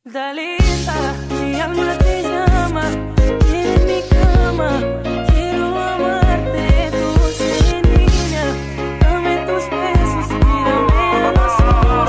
Dalita, mi alma te llama, en mi cama, quiero amarte, dulce niña, dame tus besos, mírame a los ojos.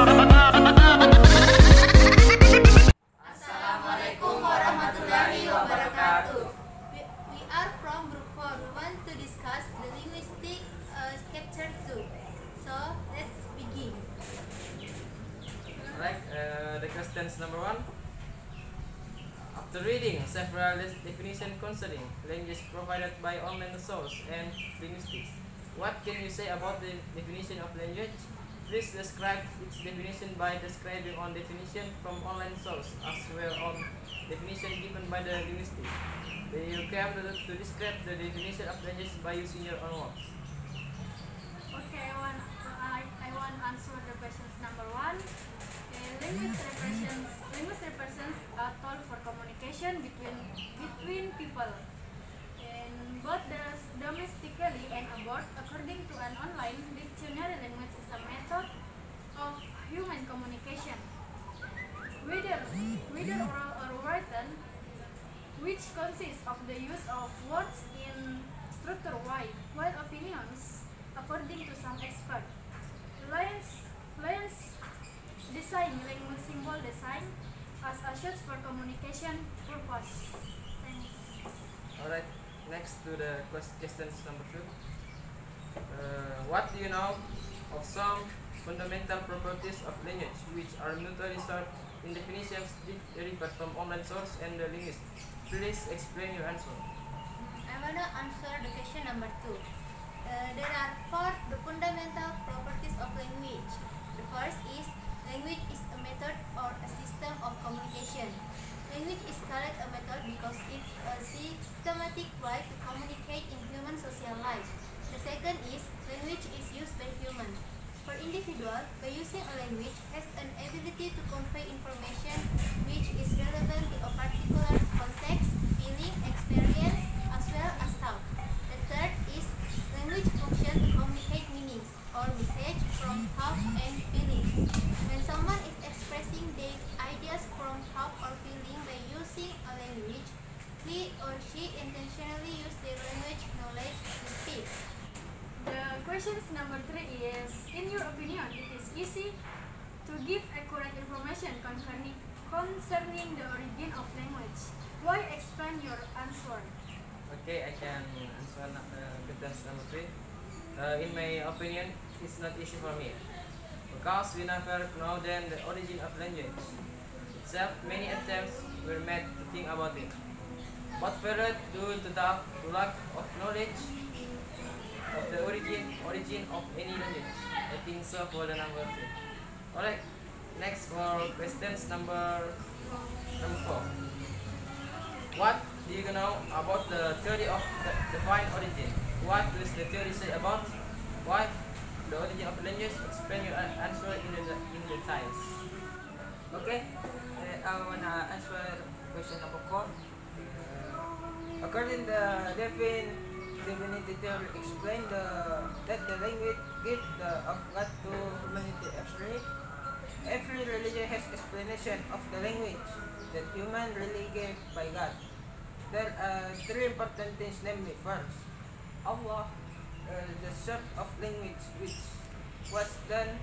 Assalamualaikum warahmatullahi wabarakatuh. We are from Group 4. We want to discuss the linguistic chapter 2. So let's begin. Right, the questions number 1. After reading several definitions concerning language provided by online source and linguistics, what can you say about the definition of language? Please describe its definition by describing on definition from online source as well on definition given by the linguistics. Then you can to describe the definition of language by using your own words. Okay, I want to answer the questions number 1. Language represents a tool for communication between people, and both domestically and abroad. According to an online dictionary, language is a method of human communication, whether oral or written, which consists of the use of words in structure while opinions, according to some experts. Lions design language symbol design as a source for communication purpose. Thanks. Alright, next to the questions number 2. What do you know of some fundamental properties of language which are mutually shared in definitions derived from online source and the linguist? Please explain your answer. I want to answer the question number 2. There are 4 the fundamental properties of language. The first is language is a method or a system of communication. Language is called a method because it's a systematic way to communicate in human social life. The second is language is used by humans. For individual, by using a language has an ability to convey information which is relevant to a particular context, feeling, experience, as well as thought. The third is language function to communicate meanings or message from thought and feelings. When someone is expressing their ideas from thought or feeling by using a language, he or she intentionally use their language knowledge to speak. The questions number 3 is, in your opinion, it is easy to give accurate information concerning the origin of language. Why explain your answer? Okay, I can answer questions number 3. In my opinion, it's not easy for me because we never know then the origin of language itself. Many attempts were made to think about it, but failed due to the lack of knowledge of the origin of any language. I think so for the number 3. Alright, next for questions number 4. What do you know about the theory of the defined origin? What does the theory say about why the origin of language? Explain your answer in the times. Okay, I wanna answer question number 4. According to the divinity theory, explain that the language gives the of God to humanity explain. Every religion has explanation of the language that human really gave by God. There are 3 important things, namely first, Allah, the source of language which was done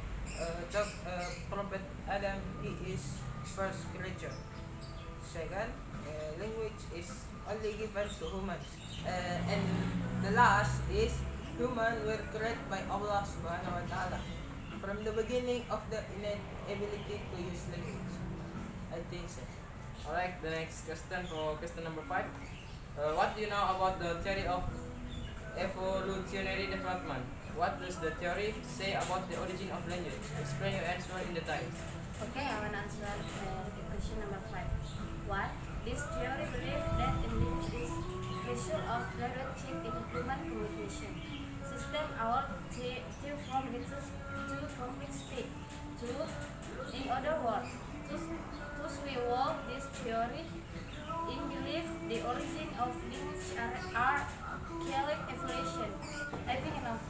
Prophet Adam, he is first creature. Second, language is only given to humans. And the last is human were created by Allah subhanahu wa ta'ala from the beginning of the innate ability to use language. I think so. Alright, the next question for question number 5. What do you know about the theory of evolutionary development? What does the theory say about the origin of language? Explain your answer in the time. Okay, I will answer the question number 5. What? This theory believes that English is the result of direct change in human communication system. Our theory from little to complex speak. In other words, thus we work this theory in belief the origin of language are chaotic evolution. I think enough.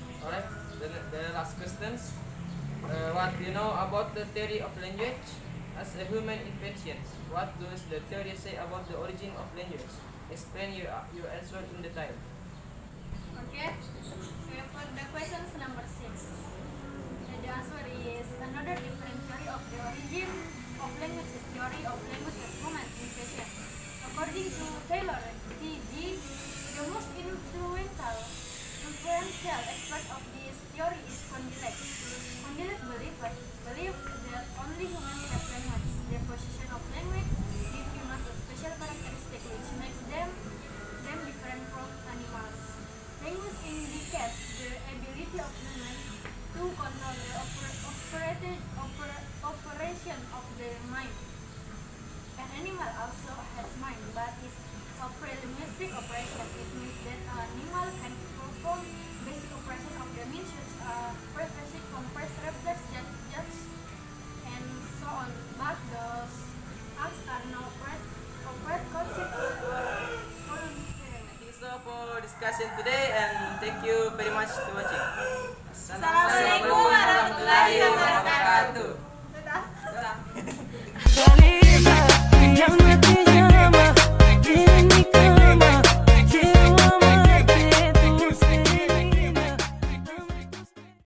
Alright, the last questions. What do you know about the theory of language? As a human invention, what does the theory say about the origin of language? Explain your answer in detail. Okay, for the questions number 6. The answer is another different theory of the origin of language is theory of language as human invention. According to Taylor T.G., the most influential aspect of this theory is Condillac. Condillac believed that only humans have language. The position of language gives humans a special characteristic which makes them different from animals. Language indicates the ability of humans to control the operation of their mind. An animal also has mind, but is a pre-linguistic operation. It means that an animal can perform basic operation of the means such as prefacing, compress, reflex, judge, and so on. But those acts are not operate concept or Thank you so for discussion today and thank you very much for watching. Assalamualaikum.